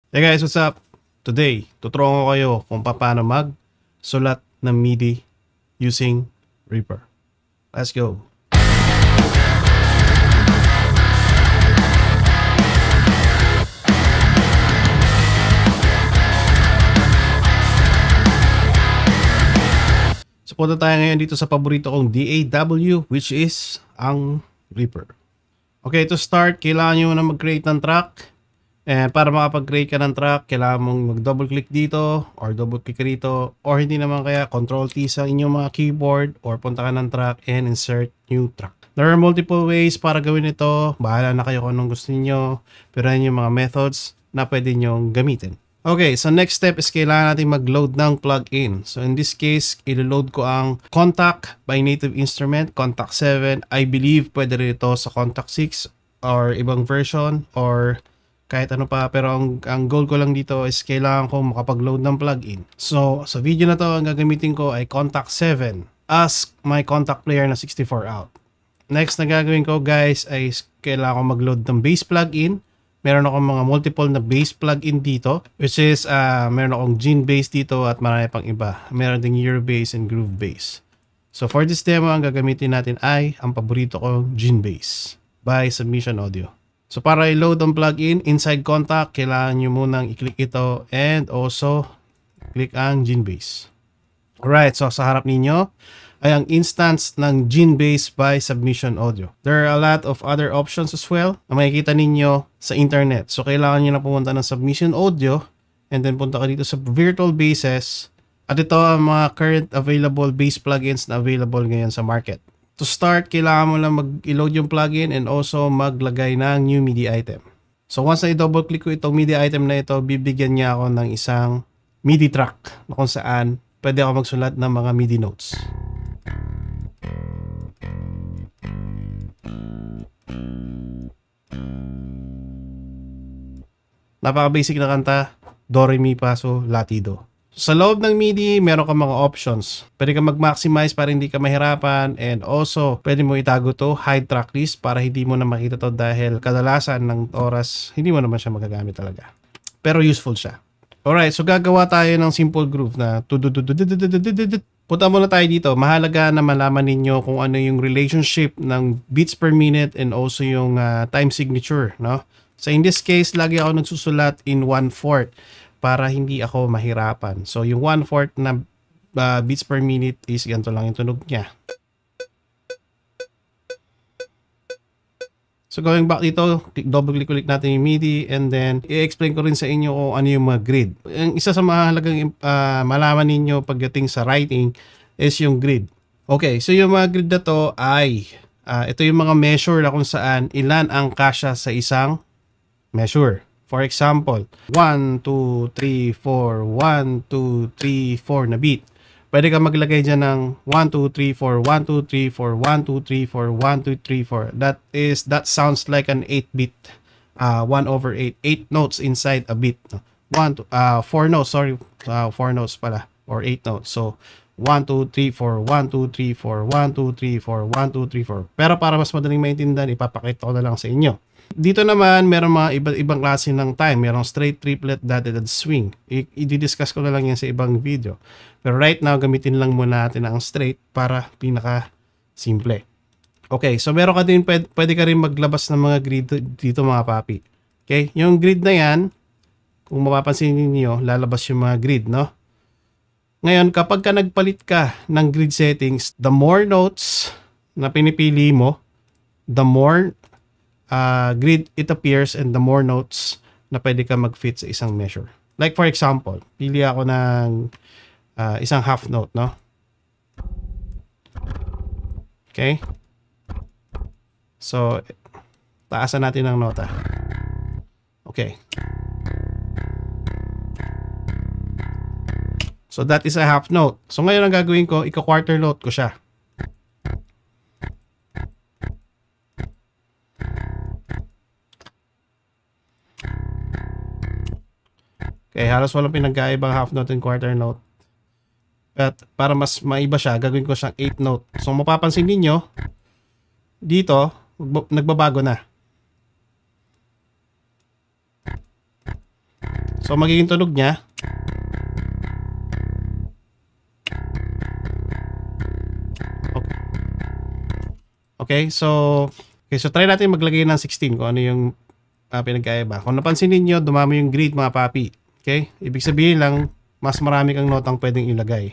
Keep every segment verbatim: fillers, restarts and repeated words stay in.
Hey guys, what's up? Today, tuturuan ko kayo kung paano mag-sulat ng MIDI using Reaper. Let's go! So punta tayo ngayon dito sa paborito kong D A W, which is ang Reaper. Okay, to start, kailangan nyo na mag-create ng track. And para makapag-create ka ng track, kailangan mong mag-double click dito or double click rito, or hindi naman kaya control T sa inyong mga keyboard, or punta ka ng track and insert new track. There are multiple ways para gawin ito. Bahala na kayo kung anong gusto niyo, pero yan yung mga methods na pwede nyong gamitin. Okay, so next step is kailangan natin mag-load ng plugin. So in this case, ilo-load ko ang Kontakt by Native Instrument, Kontakt seven. I believe pwede rin ito sa Kontakt six or ibang version or kahit ano pa, pero ang, ang goal ko lang dito is kailangan ko makapag-load ng plugin. So, sa video na to, ang gagamitin ko ay Kontakt seven as my Kontakt player na sixty-four out. Next na gagawin ko guys ay kailangan ko mag-load ng bass plugin. Meron akong mga multiple na bass plugin dito, which is uh, meron akong Gene Bass dito at marami pang iba. Meron ding Euro Bass and Groove Bass. So for this demo, ang gagamitin natin ay ang paborito kong Gene Bass by Submission Audio. So para i-load ang plugin inside Kontakt, kailangan nyo munang i-click ito and also click ang Gene Bass. Alright, so sa harap ninyo ay ang instance ng Gene Bass by Submission Audio. There are a lot of other options as well na makikita ninyo sa internet. So kailangan nyo na pumunta ng Submission Audio and then punta ka dito sa Virtual Basses. At ito ang mga current available bass plugins na available ngayon sa market. To start, kailangan mo lang mag-load yung plugin and also maglagay ng new MIDI item. So once na i-double click ko itong MIDI item na ito, bibigyan niya ako ng isang MIDI track na kung saan pwede ako magsulat ng mga MIDI notes. Napaka-basic na kanta, Do, Re, Mi, Fa, So, La, Ti, Do. Sa loob ng MIDI, meron ka mga options. Pwede ka mag-maximize para hindi ka mahirapan, and also pwede mo itago to hide track list para hindi mo na makita to dahil kadalasan ng oras hindi mo naman siya magagamit talaga. Pero useful siya. Alright, so gagawa tayo ng simple groove na punta muna tayo dito. Mahalaga na malaman ninyo kung ano yung relationship ng beats per minute and also yung uh, time signature, no? So in this case, lagi ako nagsusulat in one fourth para hindi ako mahirapan. So yung one fourth na uh, beats per minute is ganito lang yung tunog niya. So going back dito, double click ulit natin yung MIDI and then i-explain ko rin sa inyo kung ano yung mga grid. Ang isa sa mahalagang uh, malaman ninyo pagdating sa writing is yung grid. Okay, so yung mga grid na to ay uh, ito yung mga measure na kung saan ilan ang kasya sa isang measure. For example, one, two, three, four, one, two, three, four na beat. Pwede ka maglagay dyan ng one, two, three, four, one, two, three, four, one, two, three, four, one, two, three, four. That is, that sounds like an eight beat. Uh, one over eight. eight notes inside a beat. one, two, uh, four notes, sorry. Uh, four notes pala. Or eight notes. So, one, two, three, four, one, two, three, four, one, two, three, four, one, two, three, four. Pero para mas madaling maintindihan, ipapakita ko na lang sa inyo. Dito naman, meron mga iba, ibang klase ng time. Merong straight, triplet, dotted, and swing. I-discuss ko na lang yan sa ibang video. Pero right now, gamitin lang muna natin ang straight para pinaka-simple. Okay, so meron ka din, pwede, pwede ka rin maglabas ng mga grid dito mga papi. Okay, yung grid na yan, kung mapapansin niyo, lalabas yung mga grid, no? Ngayon, kapag ka nagpalit ka ng grid settings, the more notes na pinipili mo, the more Uh, grid it appears and the more notes na pwede ka mag-fit sa isang measure. Like for example, pili ako ng uh, isang half note, no? Okay? So, taasan natin ang nota. Okay. So, that is a half note. So, ngayon ang gagawin ko, ika-quarter note ko siya. Okay, halos walang pinagkaibang half note and quarter note. At para mas maiba siya, gagawin ko siyang eighth note. So mapapansin niyo dito, nagbabago na. So magiging tunog niya. Okay. Okay, so okay, so try natin maglagay ng sixteen kung ano yung uh, pinagkaiba. Kung napansin niyo, dumami yung grid mga papi. Okay? Ibig sabihin lang mas marami kang notang pwedeng ilagay.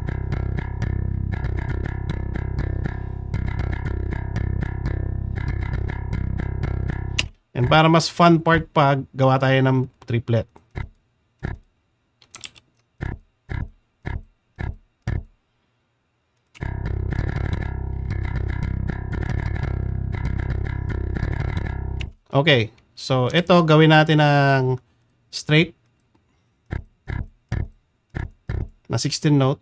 And para mas fun part pa, gawa tayo ng triplet. Okay, so ito gawin natin ng straight na sixteen note.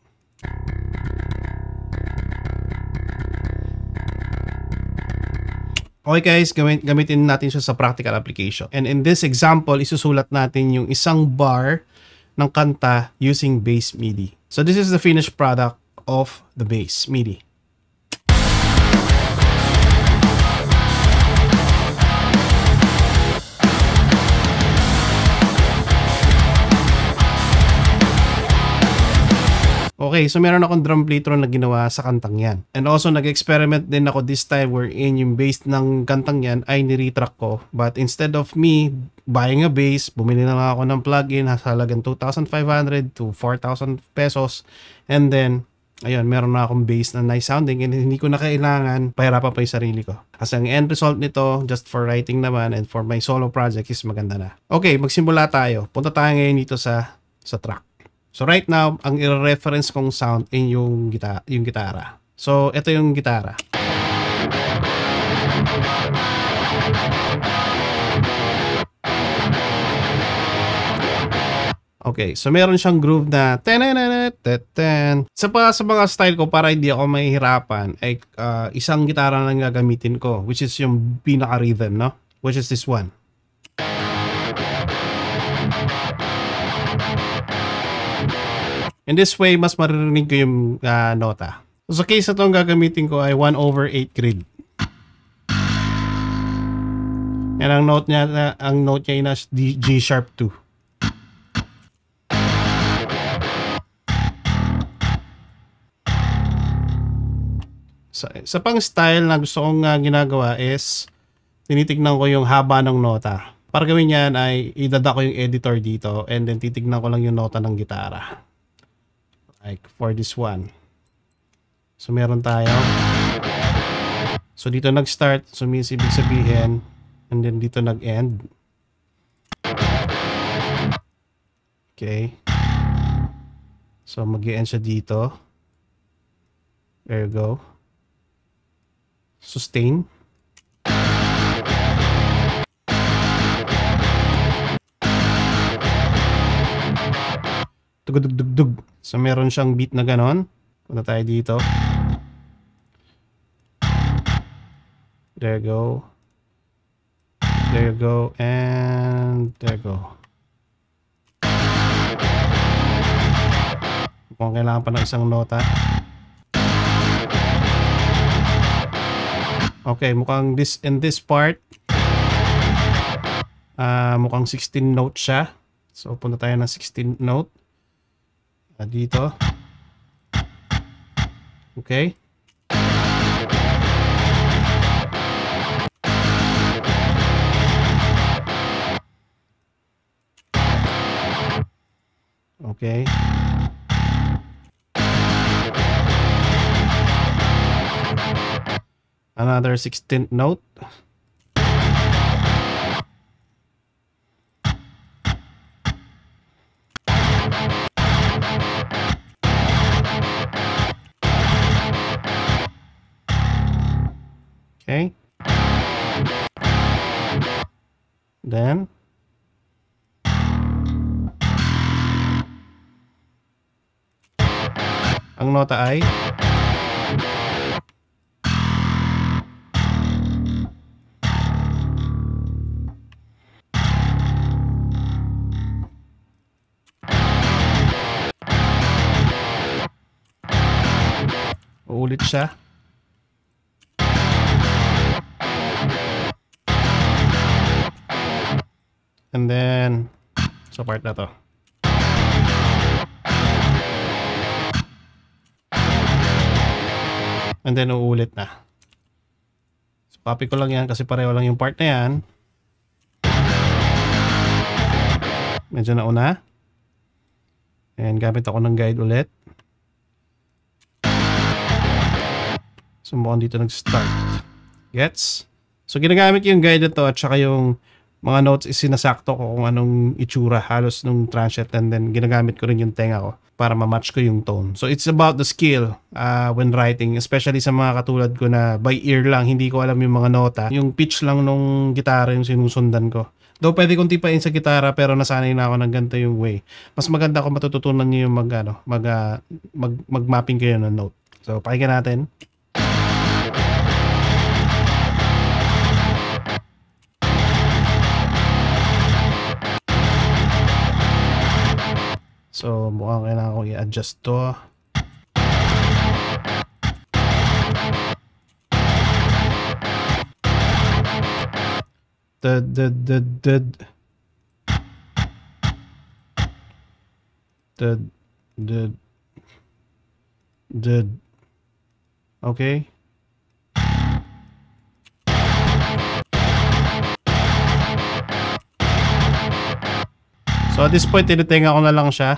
Okay guys, gamit, gamitin natin siya sa practical application. And in this example, isusulat natin yung isang bar ng kanta using bass MIDI. So this is the finished product of the bass MIDI. Okay, so meron akong drum playtron na ginawa sa kantang yan. And also, nag-experiment din ako this time wherein yung bass ng kantang yan ay niretrack ko. But instead of me buying a bass, bumili na lang ako ng plugin, halagang two thousand five hundred to four thousand pesos. And then, ayun, meron na akong bass na nice sounding and hindi ko na kailangan pahirapan pa yung sarili ko. Kasi ang end result nito, just for writing naman and for my solo project is maganda na. Okay, magsimula tayo. Punta tayo ngayon dito sa, sa track. So right now, ang i-reference kong sound ay yung, gita yung gitara. So ito yung gitara. Okay, so meron siyang groove na ten. Sa pa sa mga style ko para hindi ako mahihirapan ay uh, isang gitara lang gagamitin ko, which is yung pinaka rhythm, no? Which is this one. In this way, mas maririnig ko yung uh, nota. So, sa case na itong gagamitin ko ay one over eight grid. And ang note niya, uh, ang note niya is G sharp two. Sa, sa pang style na gusto kong uh, ginagawa is tinitignan ko yung haba ng nota. Para gawin yan ay idada ko yung editor dito and then titignan ko lang yung nota ng gitara. Like for this one. So meron tayo. So dito nag-start. So means ibig sabihin. And then dito nag-end. Okay. So mag-end siya dito. There you go. Sustain. Tugudugdugdug. So meron siyang beat na ganon. Punta tayo dito. There you go. There you go. And there you go. Mukhang kailangan pa ng isang nota. Okay, mukhang this in this part uh, mukhang sixteen note siya. So punta tayo ng sixteen note. Uh, dito. Okay. Okay. Another sixteenth note. Okay. Then ang nota ay uulit siya. And then sa part na to. And then uulit na. So copy ko lang yan kasi pareho lang yung part na yan. Medyo nauna. And gamit ako ng guide ulit. So mukhang dito nag-start. Gets? So ginagamit yung guide ito at saka yung mga notes is sinasakto ko kung anong itsura halos nung transient, and then ginagamit ko rin yung tenga ko para ma-match ko yung tone. So it's about the skill uh, when writing, especially sa mga katulad ko na by ear lang, hindi ko alam yung mga nota. Yung pitch lang nung gitara yung sinusundan ko. Though pwede kong tipain sa gitara pero nasanay na ako ng ganito yung way. Mas maganda kung matututunan niyo yung mag, ano, mag, uh, mag, mag-mapping kayo ng note. So pakinggan natin. So, mukhang kailangan ko i-adjust to. The, the, the, the, the, the, the, okay. So at this point, tinitenga ko na lang siya.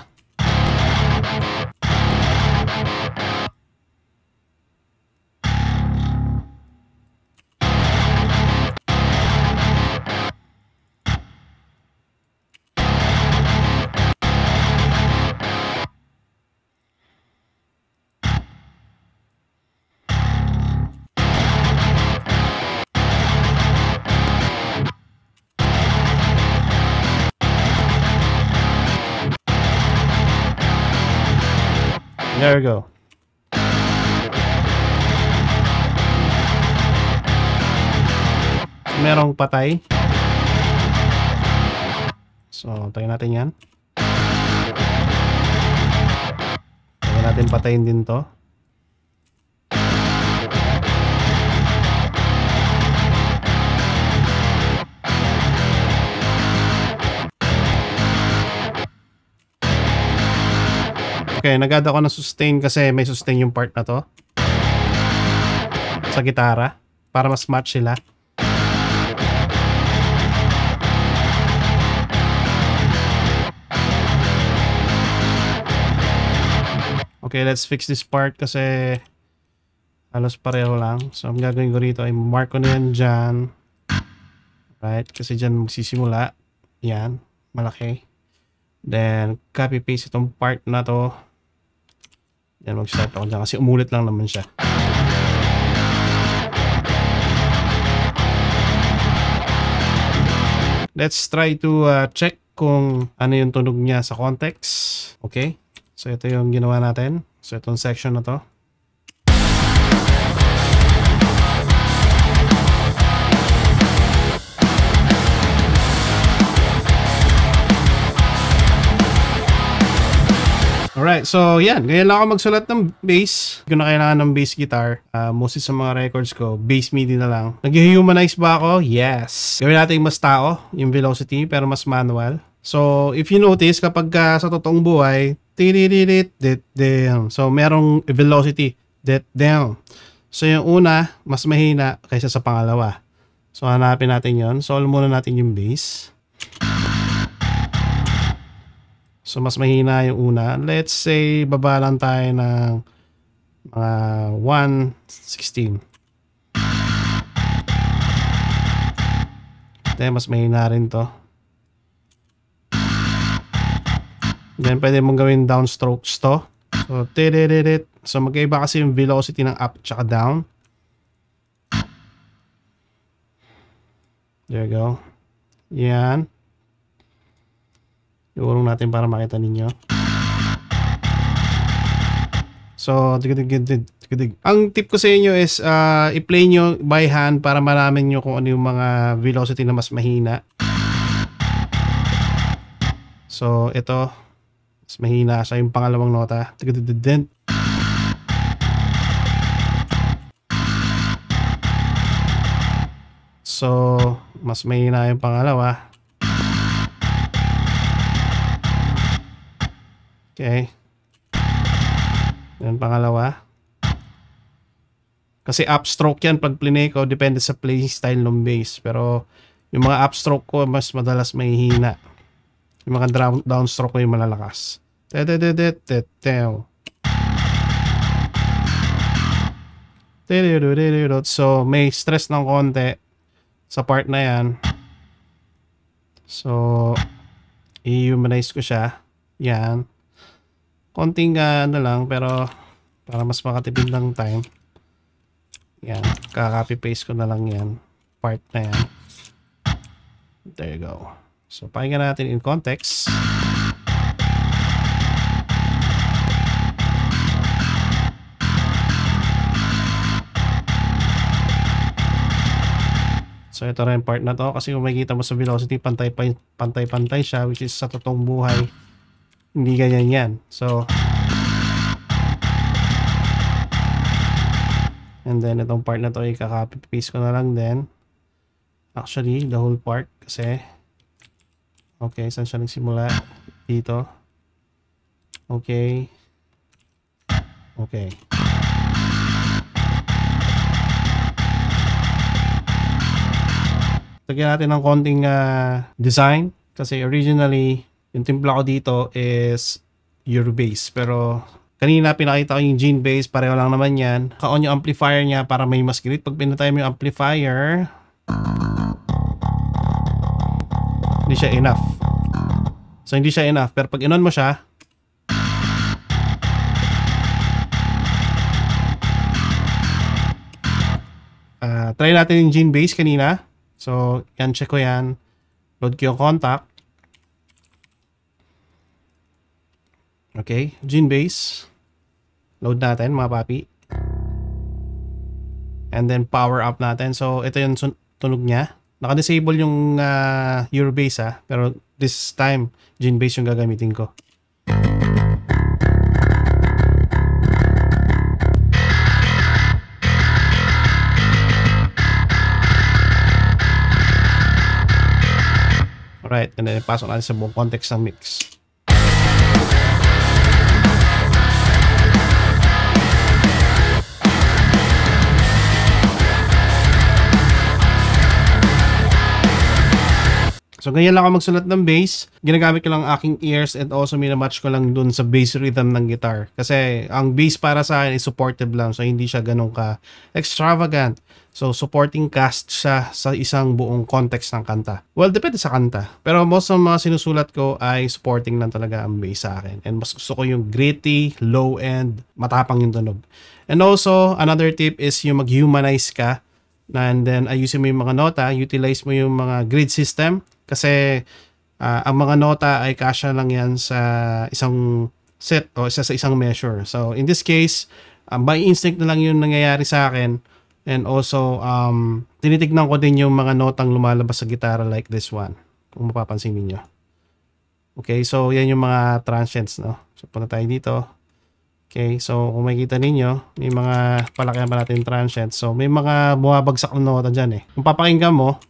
There we go. Merong patay. So, tayo natin yan. Tayo natin patayin din to. Okay, nag-add ako ng sustain kasi may sustain yung part na to sa gitara para mas match sila. Okay, let's fix this part kasi halos pareho lang. So, ang gagawin ko rito ay mark ko na yan dyan. Right, kasi dyan magsisimula. Yan, malaki. Then, copy-paste itong part na to. Yan, mag-start ako dyan kasi umulit lang naman siya. Let's try to uh, check kung ano yung tunog niya sa context. Okay? So, ito yung ginawa natin. So, itong section na to. Alright, so yan. Ngayon lang ako magsulat ng bass. Kung na kailangan ng bass guitar, uh, mostly sa mga records ko, bass MIDI na lang. Nag-humanize ba ako? Yes. Gawin natin mas tao, yung velocity, pero mas manual. So, if you notice, kapag uh, sa totoong buhay, tiririt, dit, down. So, merong velocity, dit, down. So, yung una, mas mahina kaysa sa pangalawa. So, hanapin natin yon. Solve muna natin yung bass. So, mas mahina yung una. Let's say, baba lang tayo ng mga one sixteen. Then, mas mahina rin to. Then, pwede mong gawin downstrokes to. So, tiririt. So, magkaiba kasi yung velocity ng up at down. There you go. Yan. Iulong natin para makita ninyo. So, dig, dig, dig, dig. Ang tip ko sa inyo is uh, i-play nyo by hand para malaman nyo kung ano yung mga velocity na mas mahina. So, ito. Mas mahina siya yung pangalawang nota. Dig, dig, dig, dig. So, mas mahina yung pangalawa. Okay. Yan, pangalawa. Kasi upstroke yan pag plinay ko, depende sa playing style ng bass. Pero yung mga upstroke ko, mas madalas may hina. Yung mga down, downstroke ko yung malalakas. So, may stress ng konti sa part na yan. So, i-humanize ko siya. Yan. Konting uh, ano lang, pero para mas makatipid ng time. Yan. Kaka-copy paste ko na lang yan. Part na yan. There you go. So, pakinggan natin in context. So, ito rin part na to. Kasi kung makikita mo sa velocity, pantay-pantay siya, which is sa totoong buhay, hindi ganyan yan. So, and then, itong part na to, i-copy-paste ko na lang din. Actually, the whole part. Kasi, okay, saan siya nagsimula? Dito. Okay. Okay. Lagyan natin ng konting uh, design kasi originally yung timpla ko dito is Euro bass, pero kanina pinakita ko yung Gene bass, pareho lang naman yan. Ka-on yung amplifier niya para may mas grit. Pag pinatay mo yung amplifier, hindi siya enough. So hindi siya enough, pero pag in-on mo siya, uh, try natin yung Gene bass kanina. So, yan, check ko yan. Load ko yung contact. Okay, Gene bass. Load natin, mga papi. And then, power up natin. So, ito yung tunog niya. Naka-disable yung uh, Euro bass, ha. Pero, this time, Gene bass yung gagamitin ko. Alright, and then ipasok natin sa buong context ng mix. So, ganyan lang ako magsulat ng bass. Ginagamit ko lang aking ears and also minamatch ko lang dun sa bass rhythm ng guitar. Kasi ang bass para sa akin is supportive lang. So, hindi siya ganun ka extravagant. So, supporting cast siya sa isang buong context ng kanta. Well, depende sa kanta. Pero most ng mga sinusulat ko ay supporting lang talaga ang bass sa akin. And mas gusto ko yung gritty, low-end, matapang yung tunog. And also, another tip is yung mag-humanize ka. And then, ayusin mo yung mga nota, utilize mo yung mga grid system. Kasi uh, ang mga nota ay kasya lang yan sa isang set o isa sa isang measure. So, in this case, um, by instinct na lang yung nangyayari sa akin. And also, um, tinitignan ko din yung mga notang lumalabas sa gitara like this one. Kung mapapansin niyo. Okay, so yan yung mga transients, no? So, punta tayo dito. Okay, so kung makikita ninyo, may mga palakyan pa natin transients. So, may mga bumabagsak na nota dyan eh. Kung papakinggan mo,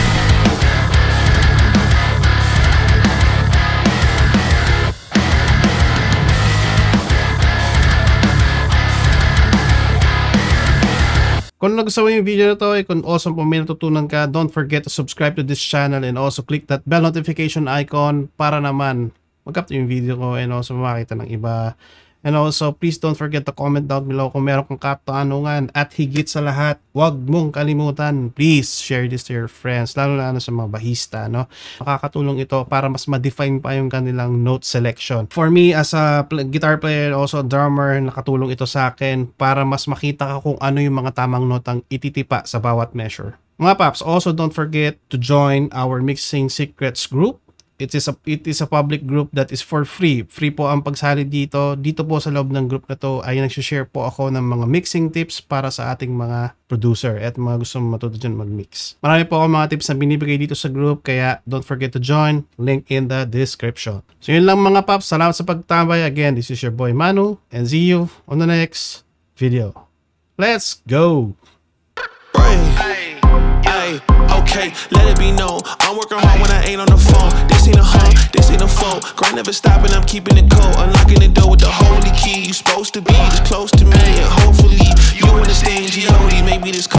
kung nagustuhan mo yung video na to, kung also po may natutunan ka, don't forget to subscribe to this channel and also click that bell notification icon para naman mag-up yung video ko and also makita ng iba. And also, please don't forget to comment down below kung meron kang katanungan. At higit sa lahat, huwag mong kalimutan, please share this to your friends, lalo na sa mga bahista, no? Makakatulong ito para mas ma-define pa yung kanilang note selection. For me, as a guitar player, also drummer, nakatulong ito sa akin para mas makita ka kung ano yung mga tamang notang ititipa sa bawat measure. Mga paps, also don't forget to join our Mixing Secrets group. It is a it is a public group that is for free. Free po ang pagsali dito. Dito po sa loob ng group na to ay nag-share po ako ng mga mixing tips para sa ating mga producer at mga gusto matuto dyan mag-mix. Marami po ako mga tips na binibigay dito sa group, kaya don't forget to join. Link in the description. So yun lang mga paps. Salamat sa pagtambay. Again, this is your boy Manu and see you on the next video. Let's go! Hey, hey, Okay, let it be known, I'm working hard when I ain't on the phone. This ain't a home, this ain't a phone. Grind never stopping, I'm keeping it cold. Unlocking the door with the holy key. You supposed to be this close to me and